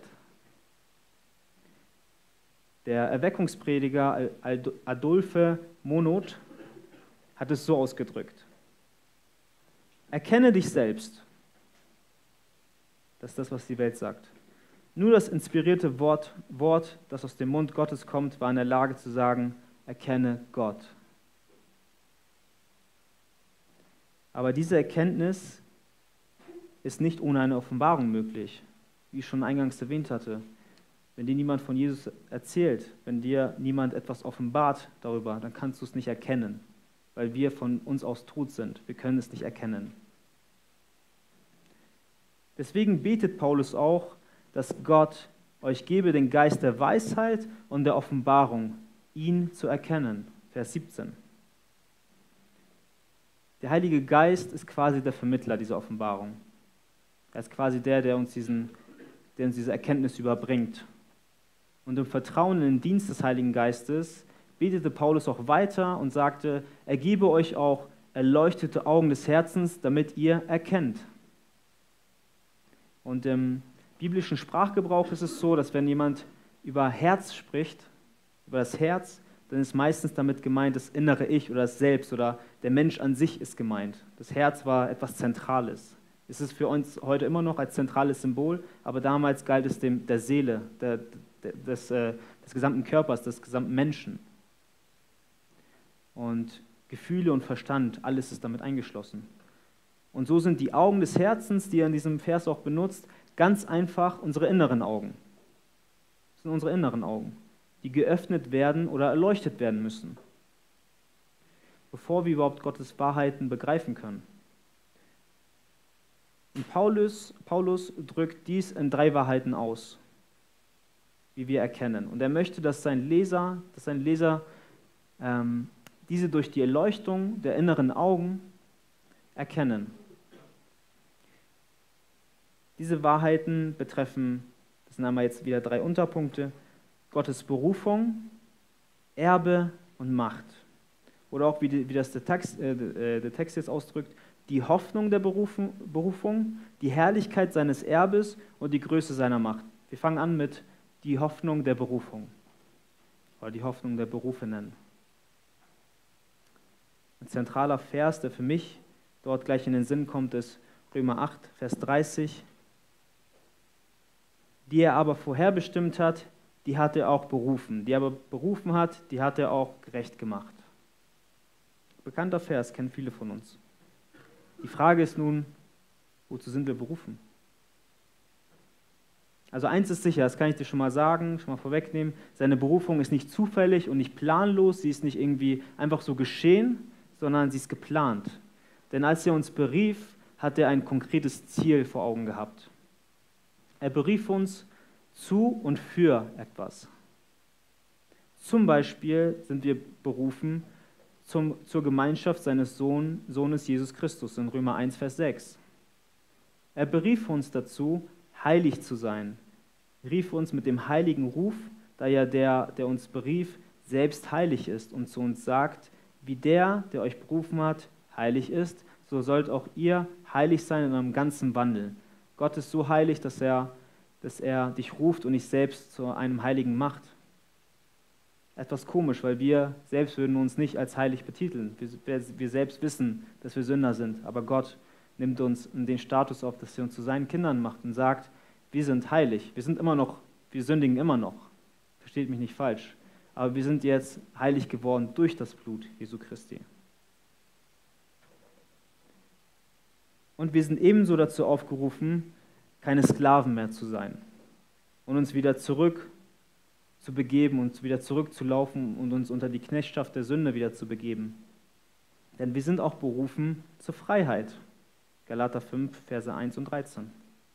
Der Erweckungsprediger Adolphe Monod hat es so ausgedrückt: Erkenne dich selbst. Das ist das, was die Welt sagt. Nur das inspirierte Wort, Wort, das aus dem Mund Gottes kommt, war in der Lage zu sagen, erkenne Gott. Aber diese Erkenntnis ist nicht ohne eine Offenbarung möglich, wie ich schon eingangs erwähnt hatte. Wenn dir niemand von Jesus erzählt, wenn dir niemand etwas offenbart darüber, dann kannst du es nicht erkennen, weil wir von uns aus tot sind. Wir können es nicht erkennen. Deswegen betet Paulus auch, dass Gott euch gebe den Geist der Weisheit und der Offenbarung, ihn zu erkennen. Vers siebzehn. Der Heilige Geist ist quasi der Vermittler dieser Offenbarung. Er ist quasi der, der uns, diesen, der uns diese Erkenntnis überbringt. Und im Vertrauen in den Dienst des Heiligen Geistes betete Paulus auch weiter und sagte, er gebe euch auch erleuchtete Augen des Herzens, damit ihr erkennt. Und im biblischen Sprachgebrauch ist es so, dass wenn jemand über Herz spricht, über das Herz, dann ist meistens damit gemeint das innere Ich oder das Selbst oder der Mensch an sich ist gemeint. Das Herz war etwas Zentrales. Es ist für uns heute immer noch als zentrales Symbol, aber damals galt es dem der Seele, der, der, des, äh, des gesamten Körpers, des gesamten Menschen. Und Gefühle und Verstand, alles ist damit eingeschlossen. Und so sind die Augen des Herzens, die er in diesem Vers auch benutzt, ganz einfach unsere inneren Augen. Das sind unsere inneren Augen, die geöffnet werden oder erleuchtet werden müssen, bevor wir überhaupt Gottes Wahrheiten begreifen können. Und Paulus, Paulus drückt dies in drei Wahrheiten aus, wie wir erkennen. Und er möchte, dass sein Leser, dass sein Leser ähm, diese durch die Erleuchtung der inneren Augen erkennen. Diese Wahrheiten betreffen, das sind einmal jetzt wieder drei Unterpunkte, Gottes Berufung, Erbe und Macht. Oder auch, wie, die, wie das der Text, äh, der Text jetzt ausdrückt, die Hoffnung der Berufung, Berufung, die Herrlichkeit seines Erbes und die Größe seiner Macht. Wir fangen an mit die Hoffnung der Berufung oder die Hoffnung der Berufenen. Ein zentraler Vers, der für mich dort gleich in den Sinn kommt, ist Römer acht, Vers dreißig. Die er aber vorherbestimmt hat, die hat er auch berufen. Die er aber berufen hat, die hat er auch gerecht gemacht. Bekannter Vers, kennen viele von uns. Die Frage ist nun, wozu sind wir berufen? Also eins ist sicher, das kann ich dir schon mal sagen, schon mal vorwegnehmen, seine Berufung ist nicht zufällig und nicht planlos, sie ist nicht irgendwie einfach so geschehen, sondern sie ist geplant. Denn als er uns berief, hat er ein konkretes Ziel vor Augen gehabt. Er berief uns zu und für etwas. Zum Beispiel sind wir berufen zum, zur Gemeinschaft seines Sohn, Sohnes Jesus Christus in Römer eins, Vers sechs. Er berief uns dazu, heilig zu sein, rief uns mit dem heiligen Ruf, da ja der, der uns berief, selbst heilig ist und zu uns sagt, wie der, der euch berufen hat, heilig ist, so sollt auch ihr heilig sein in eurem ganzen Wandel. Gott ist so heilig, dass er, dass er dich ruft und dich selbst zu einem Heiligen macht. Etwas komisch, weil wir selbst würden uns nicht als heilig betiteln. Wir, wir selbst wissen, dass wir Sünder sind, aber Gott nimmt uns den Status auf, dass er uns zu seinen Kindern macht und sagt, wir sind heilig, wir sind immer noch, wir sündigen immer noch. Versteht mich nicht falsch. Aber wir sind jetzt heilig geworden durch das Blut Jesu Christi. Und wir sind ebenso dazu aufgerufen, keine Sklaven mehr zu sein und uns wieder zurück zu begeben, uns wieder zurückzulaufen und uns unter die Knechtschaft der Sünde wieder zu begeben. Denn wir sind auch berufen zur Freiheit. Galater fünf, Verse eins und dreizehn.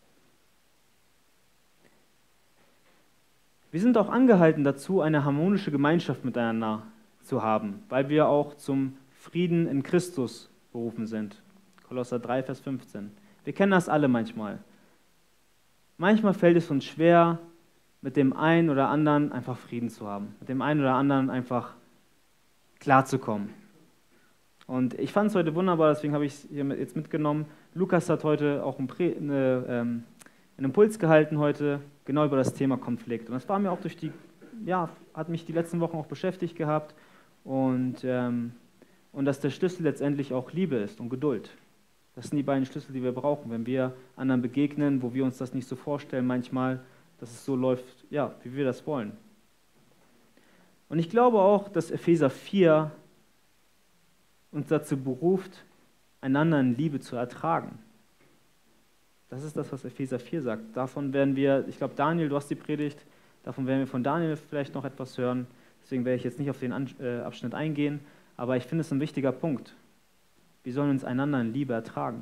Wir sind auch angehalten dazu, eine harmonische Gemeinschaft miteinander zu haben, weil wir auch zum Frieden in Christus berufen sind. Kolosser drei, Vers fünfzehn. Wir kennen das alle manchmal. Manchmal fällt es uns schwer, mit dem einen oder anderen einfach Frieden zu haben, mit dem einen oder anderen einfach klarzukommen. Und ich fand es heute wunderbar, deswegen habe ich es hier jetzt mitgenommen. Lukas hat heute auch einen, Prä- eine, ähm, einen Impuls gehalten heute, genau über das Thema Konflikt. Und das war mir auch durch die, ja, hat mich die letzten Wochen auch beschäftigt gehabt und, ähm, und dass der Schlüssel letztendlich auch Liebe ist und Geduld. Das sind die beiden Schlüssel, die wir brauchen, wenn wir anderen begegnen, wo wir uns das nicht so vorstellen manchmal, dass es so läuft, ja, wie wir das wollen. Und ich glaube auch, dass Epheser vier uns dazu beruft, einander in Liebe zu ertragen. Das ist das, was Epheser vier sagt. Davon werden wir, ich glaube, Daniel, du hast die Predigt, davon werden wir von Daniel vielleicht noch etwas hören. Deswegen werde ich jetzt nicht auf den Abschnitt eingehen, aber ich finde es ein wichtiger Punkt. Wir sollen uns einander in Liebe ertragen.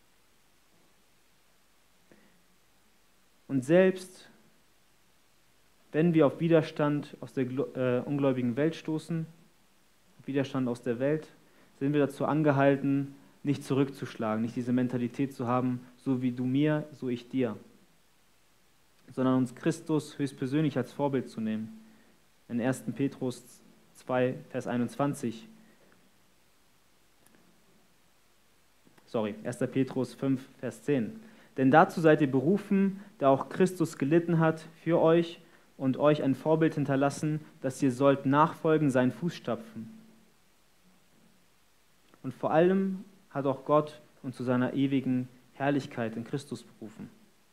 Und selbst wenn wir auf Widerstand aus der äh, ungläubigen Welt stoßen, auf Widerstand aus der Welt, sind wir dazu angehalten, nicht zurückzuschlagen, nicht diese Mentalität zu haben, so wie du mir, so ich dir, sondern uns Christus höchstpersönlich als Vorbild zu nehmen. In erster Petrus zwei, Vers einundzwanzig. Sorry, erster Petrus fünf, Vers zehn. Denn dazu seid ihr berufen, da auch Christus gelitten hat für euch und euch ein Vorbild hinterlassen, dass ihr sollt nachfolgen seinen Fußstapfen. Und vor allem hat auch Gott uns zu seiner ewigen Herrlichkeit in Christus berufen.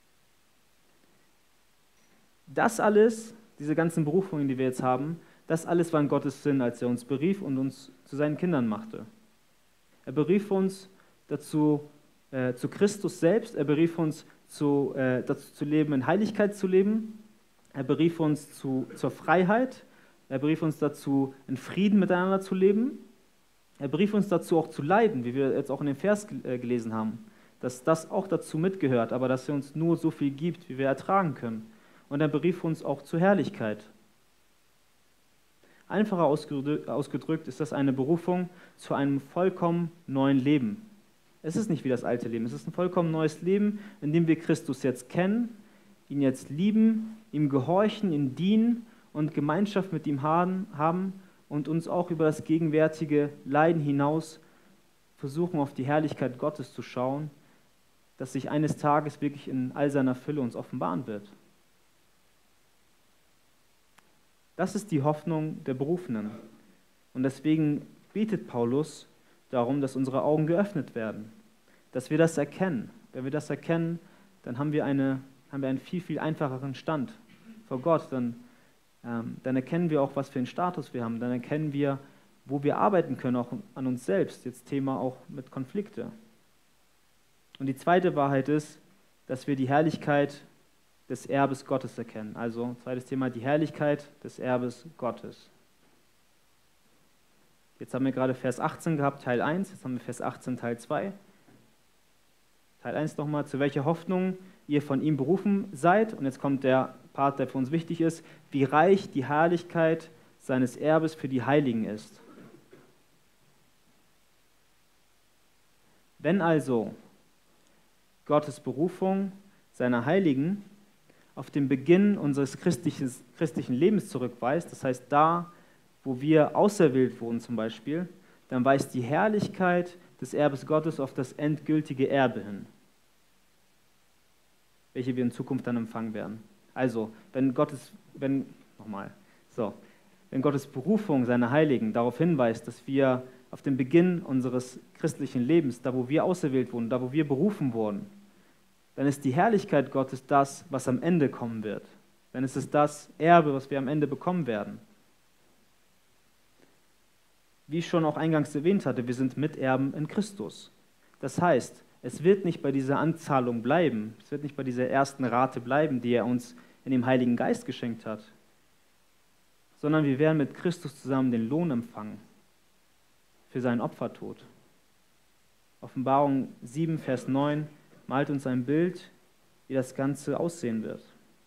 Das alles, diese ganzen Berufungen, die wir jetzt haben, das alles war in Gottes Sinn, als er uns berief und uns zu seinen Kindern machte. Er berief uns dazu, äh, zu Christus selbst, er berief uns zu, äh, dazu zu leben, in Heiligkeit zu leben, er berief uns zu, zur Freiheit, er berief uns dazu, in Frieden miteinander zu leben, er berief uns dazu auch zu leiden, wie wir jetzt auch in dem Vers äh, gelesen haben, dass das auch dazu mitgehört, aber dass er uns nur so viel gibt, wie wir ertragen können. Und er berief uns auch zur Herrlichkeit. Einfacher ausgedrückt ist das eine Berufung zu einem vollkommen neuen Leben. Es ist nicht wie das alte Leben, es ist ein vollkommen neues Leben, in dem wir Christus jetzt kennen, ihn jetzt lieben, ihm gehorchen, ihm dienen und Gemeinschaft mit ihm haben und uns auch über das gegenwärtige Leiden hinaus versuchen, auf die Herrlichkeit Gottes zu schauen, dass sich eines Tages wirklich in all seiner Fülle uns offenbaren wird. Das ist die Hoffnung der Berufenen. Und deswegen betet Paulus darum, dass unsere Augen geöffnet werden, dass wir das erkennen. Wenn wir das erkennen, dann haben wir, eine, haben wir einen viel, viel einfacheren Stand vor Gott. Dann, ähm, dann erkennen wir auch, was für einen Status wir haben. Dann erkennen wir, wo wir arbeiten können, auch an uns selbst. Jetzt Thema auch mit Konflikte. Und die zweite Wahrheit ist, dass wir die Herrlichkeit des Erbes Gottes erkennen. Also, zweites Thema, die Herrlichkeit des Erbes Gottes. Jetzt haben wir gerade Vers achtzehn gehabt, Teil eins, jetzt haben wir Vers achtzehn, Teil zwei. Teil eins nochmal, zu welcher Hoffnung ihr von ihm berufen seid. Und jetzt kommt der Part, der für uns wichtig ist, wie reich die Herrlichkeit seines Erbes für die Heiligen ist. Wenn also Gottes Berufung seiner Heiligen auf den Beginn unseres christlichen Lebens zurückweist, das heißt da, wo wir auserwählt wurden zum Beispiel, dann weist die Herrlichkeit des Erbes Gottes auf das endgültige Erbe hin, welche wir in Zukunft dann empfangen werden. Also, wenn Gottes, wenn, nochmal, so, wenn Gottes Berufung seiner Heiligen darauf hinweist, dass wir auf den Beginn unseres christlichen Lebens, da wo wir auserwählt wurden, da wo wir berufen wurden, dann ist die Herrlichkeit Gottes das, was am Ende kommen wird. Dann ist es das Erbe, was wir am Ende bekommen werden. Wie ich schon auch eingangs erwähnt hatte, wir sind Miterben in Christus. Das heißt, es wird nicht bei dieser Anzahlung bleiben, es wird nicht bei dieser ersten Rate bleiben, die er uns in dem Heiligen Geist geschenkt hat, sondern wir werden mit Christus zusammen den Lohn empfangen für seinen Opfertod. Offenbarung sieben, Vers neun malt uns ein Bild, wie das Ganze aussehen wird.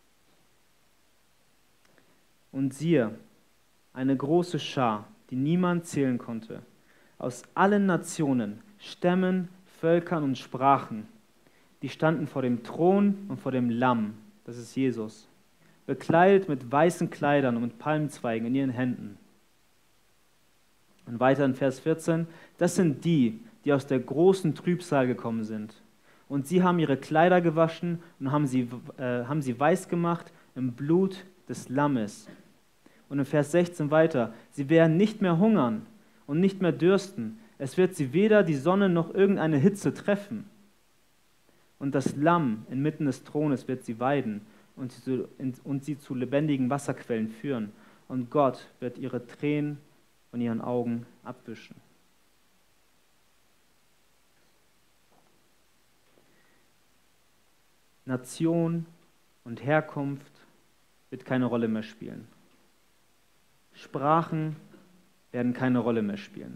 Und siehe, eine große Schar, die niemand zählen konnte, aus allen Nationen, Stämmen, Völkern und Sprachen, die standen vor dem Thron und vor dem Lamm, das ist Jesus, bekleidet mit weißen Kleidern und mit Palmzweigen in ihren Händen. Und weiter in Vers vierzehn, das sind die, die aus der großen Trübsal gekommen sind. Und sie haben ihre Kleider gewaschen und haben sie, äh, haben sie weiß gemacht im Blut des Lammes. Und in Vers sechzehn weiter, sie werden nicht mehr hungern und nicht mehr dürsten. Es wird sie weder die Sonne noch irgendeine Hitze treffen. Und das Lamm inmitten des Thrones wird sie weiden und sie, zu, und sie zu lebendigen Wasserquellen führen. Und Gott wird ihre Tränen von ihren Augen abwischen. Nation und Herkunft wird keine Rolle mehr spielen. Sprachen werden keine Rolle mehr spielen.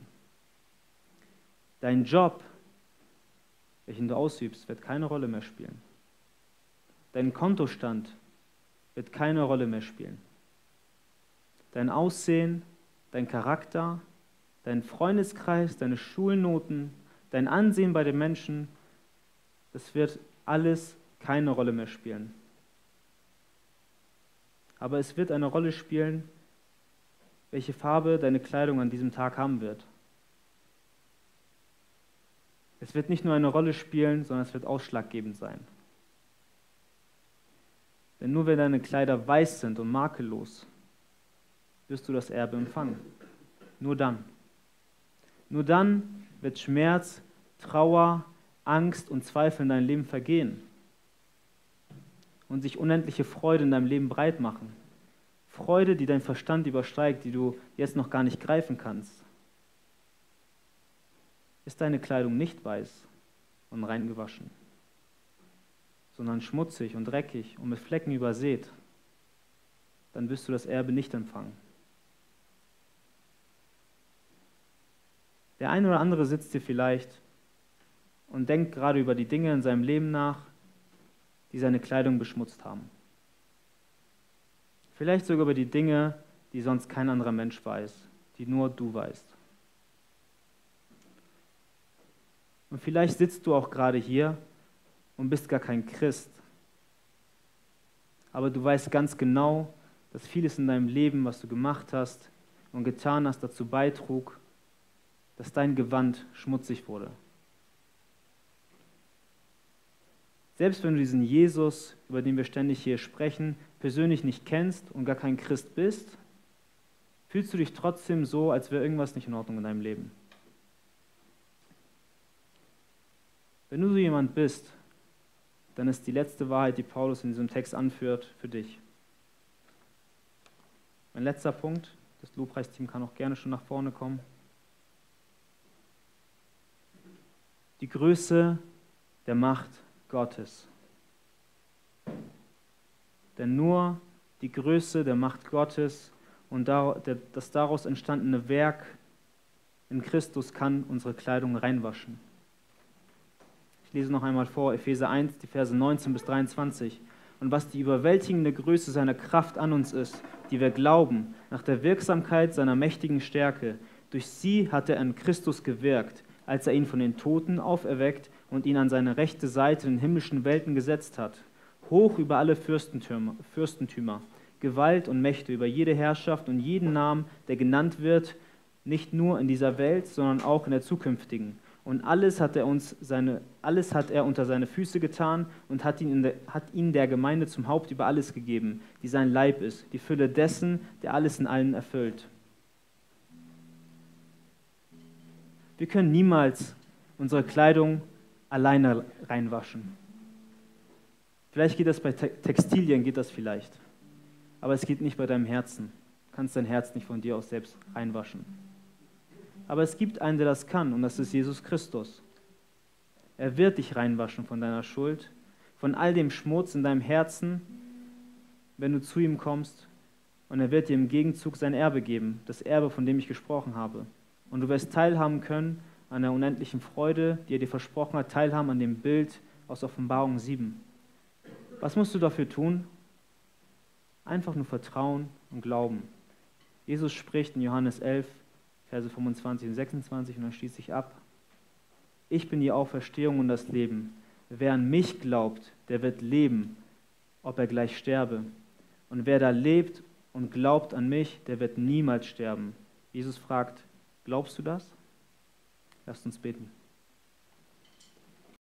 Dein Job, welchen du ausübst, wird keine Rolle mehr spielen. Dein Kontostand wird keine Rolle mehr spielen. Dein Aussehen, dein Charakter, dein Freundeskreis, deine Schulnoten, dein Ansehen bei den Menschen, das wird alles keine Rolle mehr spielen. Aber es wird eine Rolle spielen, welche Farbe deine Kleidung an diesem Tag haben wird. Es wird nicht nur eine Rolle spielen, sondern es wird ausschlaggebend sein. Denn nur wenn deine Kleider weiß sind und makellos, wirst du das Erbe empfangen. Nur dann. Nur dann wird Schmerz, Trauer, Angst und Zweifel in deinem Leben vergehen und sich unendliche Freude in deinem Leben breit machen. Freude, die dein Verstand übersteigt, die du jetzt noch gar nicht greifen kannst. Ist deine Kleidung nicht weiß und rein gewaschen, sondern schmutzig und dreckig und mit Flecken übersät, dann wirst du das Erbe nicht empfangen. Der eine oder andere sitzt hier vielleicht und denkt gerade über die Dinge in seinem Leben nach, die seine Kleidung beschmutzt haben. Vielleicht sogar über die Dinge, die sonst kein anderer Mensch weiß, die nur du weißt. Und vielleicht sitzt du auch gerade hier und bist gar kein Christ. Aber du weißt ganz genau, dass vieles in deinem Leben, was du gemacht hast und getan hast, dazu beitrug, dass dein Gewand schmutzig wurde. Selbst wenn du diesen Jesus, über den wir ständig hier sprechen, persönlich nicht kennst und gar kein Christ bist, fühlst du dich trotzdem so, als wäre irgendwas nicht in Ordnung in deinem Leben. Wenn du so jemand bist, dann ist die letzte Wahrheit, die Paulus in diesem Text anführt, für dich. Mein letzter Punkt, das Lobpreisteam kann auch gerne schon nach vorne kommen. Die Größe der Macht Gottes. Denn nur die Größe der Macht Gottes und das daraus entstandene Werk in Christus kann unsere Kleidung reinwaschen. Ich lese noch einmal vor, Epheser eins, die Verse neunzehn bis dreiundzwanzig. Und was die überwältigende Größe seiner Kraft an uns ist, die wir glauben, nach der Wirksamkeit seiner mächtigen Stärke, durch sie hat er in Christus gewirkt, als er ihn von den Toten auferweckt und ihn an seine rechte Seite in den himmlischen Welten gesetzt hat, hoch über alle Fürstentümer, Fürstentümer, Gewalt und Mächte, über jede Herrschaft und jeden Namen, der genannt wird, nicht nur in dieser Welt, sondern auch in der zukünftigen. Und alles hat er uns seine, alles hat er unter seine Füße getan und hat ihn, in der, hat ihn der Gemeinde zum Haupt über alles gegeben, die sein Leib ist, die Fülle dessen, der alles in allen erfüllt. Wir können niemals unsere Kleidung alleine reinwaschen. Vielleicht geht das bei Textilien, geht das vielleicht. Aber es geht nicht bei deinem Herzen. Du kannst dein Herz nicht von dir aus selbst reinwaschen. Aber es gibt einen, der das kann, und das ist Jesus Christus. Er wird dich reinwaschen von deiner Schuld, von all dem Schmutz in deinem Herzen, wenn du zu ihm kommst, und er wird dir im Gegenzug sein Erbe geben, das Erbe, von dem ich gesprochen habe. Und du wirst teilhaben können an der unendlichen Freude, die er dir versprochen hat, teilhaben an dem Bild aus Offenbarung sieben. Was musst du dafür tun? Einfach nur vertrauen und glauben. Jesus spricht in Johannes elf, Verse fünfundzwanzig und sechsundzwanzig, und dann schließt sich ab: Ich bin die Auferstehung und das Leben. Wer an mich glaubt, der wird leben, ob er gleich sterbe. Und wer da lebt und glaubt an mich, der wird niemals sterben. Jesus fragt: Glaubst du das? Lasst uns beten.